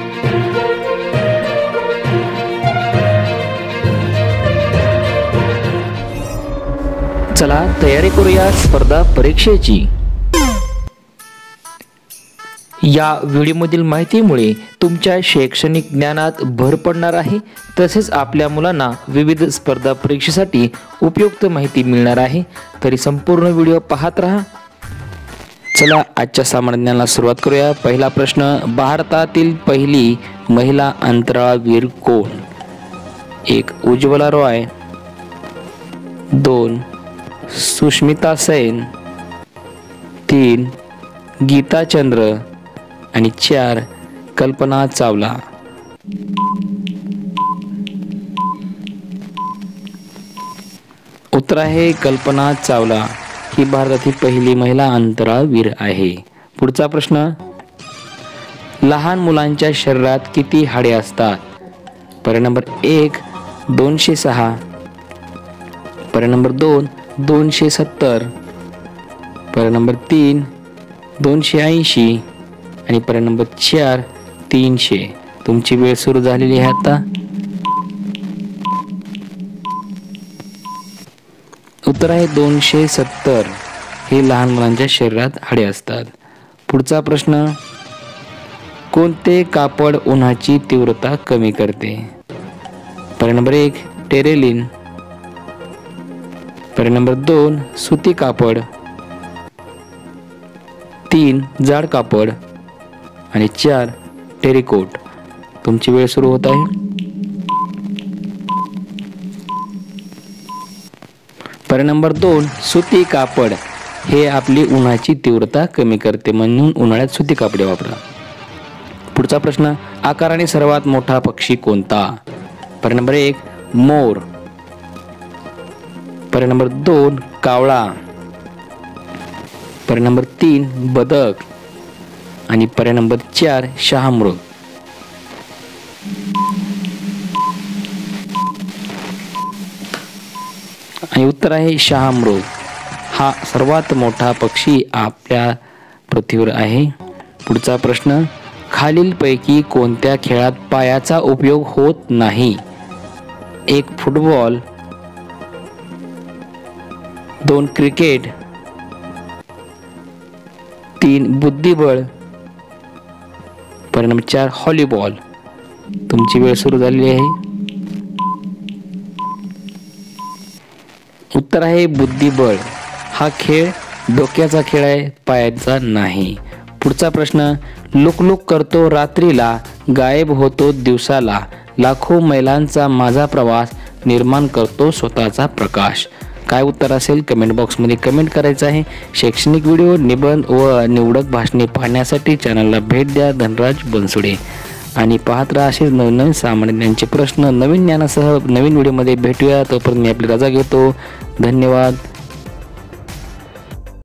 चला तयारी करूया स्पर्धा परीक्षेची। या व्हिडिओमधील माहितीमुळे तुमच्या शैक्षणिक ज्ञानात भर पडणार आहे, तसेच आपल्या मुलांना विविध स्पर्धा परीक्षेसाठी उपयुक्त माहिती मिळणार आहे। तरी संपूर्ण व्हिडिओ पाहत रहा। चला आजच्या सामान्य ज्ञानाला सुरुवात करूया। पहिला प्रश्न, भारतातील पहिली महिला अंतराळवीर कोण? 1. उज्ज्वला रॉय, 2. सुष्मिता सेन, 3. गीता चंद्र आणि 4. कल्पना चावला। उत्तर आहे कल्पना चावला ही भारतातील पहिली महिला अंतराळवीर आहे। पुढचा प्रश्न, लहान मुलांच्या शरीरात किती हाडे असतात? पर्याय नंबर 1 206, पर्याय नंबर 2 270, पर्याय नंबर 3 280 आणि पर्याय नंबर 4 300। तुमची वेळ सुरू झालेली आहे आता। उत्तर आहे 270 हे लहान मुलांच्या शरीरात हाडे असतात। पुढचा प्रश्न, कोणते कापड उन्हाची तीव्रता कमी करते? पर्याय नंबर 1 टेरेलिन, पर्याय नंबर 2 सुती कापड, 3 जाड कापड आणि 4 टेरिकोट। तुमची वेळ सुरू होत आहे। पर्याय नंबर 2 सुती कापड हे आपली उन्हाची तीव्रता कमी करते, म्हणून उन्हाळ्यात सुती कापडे वापरा। पुढचा प्रश्न, आकाराने सर्वात मोठा पक्षी कोणता? पर्याय नंबर 1 मोर, पर्याय नंबर 2 कावळा, पर्याय नंबर 3 बदक आणि पर्याय नंबर 4 शहामृग। आणि उत्तर आहे शहामृग हा सर्वात मोठा पक्षी आपल्या पृथ्वीवर आहे। पुढचा प्रश्न, खालीलपैकी कोणत्या खेळात पायाचा उपयोग होत नाही? 1 फुटबॉल, 2 क्रिकेट, 3 बुद्धिबळ, पर्याय नंबर 4 व्हॉलीबॉल। तुमची वेळ सुरू झालेली आहे। उत्तर आहे बुद्धिबळ हा खेळ डोक्याचा खेळ आहे, पायाचा नाही। पुढचा प्रश्न, लुकलुक करतो रात्रीला, गायब होतो दिवसाला, लाखो मैलांचा माझा प्रवास, निर्माण करतो स्वतःचा प्रकाश। काय उत्तर असेल कमेंट बॉक्समध्ये कमेंट करायचं आहे। शैक्षणिक व्हिडिओ, निबंध व निवडक भाषणे पाहण्यासाठी चॅनलला भेट द्या धनराज बनसोडे आणि पाहत राहा असेच नवनवीन सामान्य ज्ञानाचे प्रश्न। नवीन ज्ञानासह नवीन व्हिडिओमध्ये भेटूया, तोपर्यंत मी आपली रजा घेतो। धन्यवाद।